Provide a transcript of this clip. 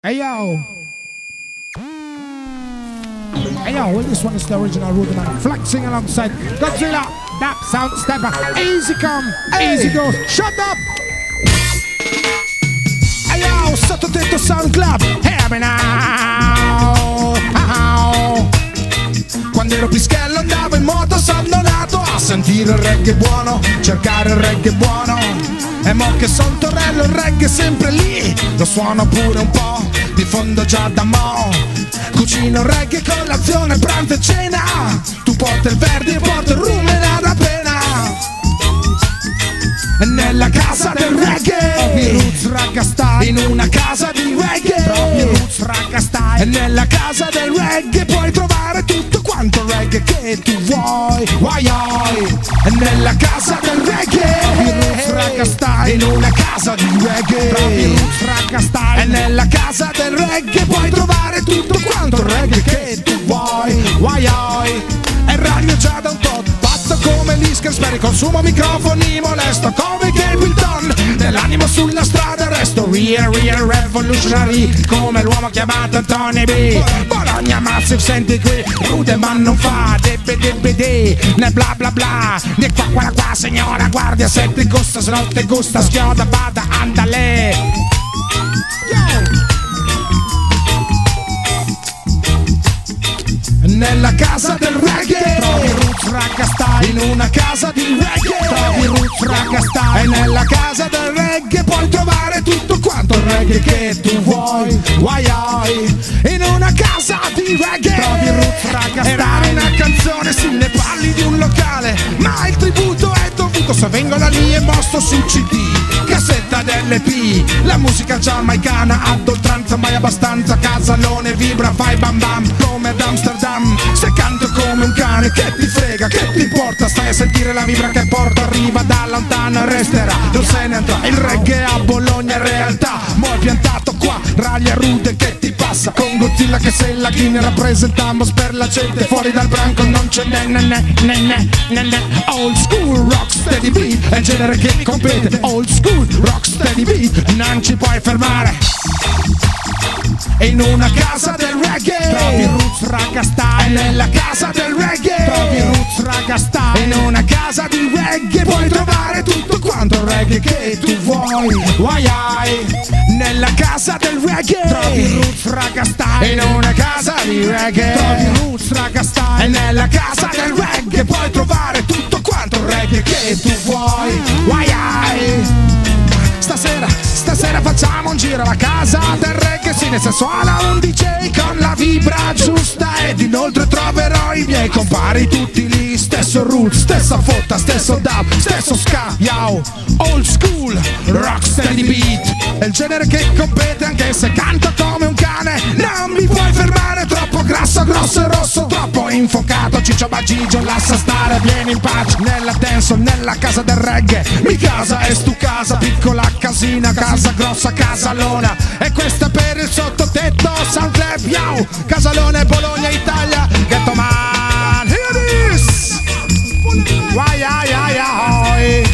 Hey yo. Hey yo, well, this one is the original Rudiman flexing alongside Godzilla, Dap Sound Stepper. Easy come, easy go. Shut up. Hey yo, sottotetto Sound Club. Hear me now. Quando ero pischello andavo in moto abbandonato a sentire il reggae buono, cercare il reggae buono. E mo che son torello il reggae è sempre lì, lo suono pure un po', di fondo già da mo'. Cucino il reggae con l'azione pranzo e cena, tu porti il verde e porto il rum e nada pena. Nella casa del reggae, roots ragga style. In una casa di reggae, roots ragga style. Nella casa del reggae puoi trovare tutto quanto reggae che tu vuoi. Nella casa del reggae, roots ragga style. In una casa di reggae, roots ragga style. Nella casa del reggae puoi trovare tutto quanto reggae che tu vuoi. E radio già da un tot, pazzo come l'Isker, speri consumo microfoni, molesto come Capleton. Nell'animo sulla strada resto real revolutionary, come l'uomo chiamato Tony B. Bologna Massive senti qui, Rudeman non fa debbe né bla bla bla, né qua signora guardia se ti gusta, se non ti gusta schioda bada andale. Nella casa del reggae trovi roots ragga style. In una casa di reggae trovi roots ragga style. E nella casa del reggae puoi trovare tutto quanto il reggae che tu vuoi. In una casa di reggae trovi roots ragga style. Era una canzone, sì, ne parli di un locale, ma il tributo è dovuto se vengo da lì e mostro su CD, cassetta dell'EP. La musica giamaicana ad oltranza mai abbastanza, casalone vibra, fai bam bam come ad Amsterdam. Se canto come un cane che ti frega, che ti importa, stai a sentire la vibra che porta, arriva da lontano e resterà, non se ne andrà. Il reggae a Bologna è realtà, mo' è piantato qua, raglia rude che ti passa, con Godzilla che sei la chi ne rappresentamos per la gente, fuori dal branco non c'è ne. Old school rock steady beat, è il genere che compete, old school rock steady beat, non ci puoi fermare. In una casa del reggae trovi roots ragga style. Nella casa del reggae trovi roots ragga style. In una casa di reggae puoi trovare tutto quanto il reggae che tu vuoi. Nella casa del reggae trovi roots ragga style. In una casa di reggae trovi roots ragga style. E nella casa del reggae puoi trovare tutto quanto il reggae che tu vuoi. Stasera facciamo un giro alla casa del reggae, sì, se suona un DJ con la vibra giusta. Ed inoltre troverò i miei compari tutti lì, stesso roots, stessa fotta, stesso dub, stesso ska, yo. Old school, rock steady beat, è il genere che compete anche se canto come un cane. Non mi puoi fermare, troppo grasso, grosso e rosso, troppo infocato, ciccio bagigio, lascia stare, vieni in pace. Nella dance, nella casa del reggae, mi casa è stu casa, piccola casina, casa grossa, casalona. E questa per il sottotetto Sound Club, yo. Casalone, Bologna, Italia, Ghetto Man, hear this.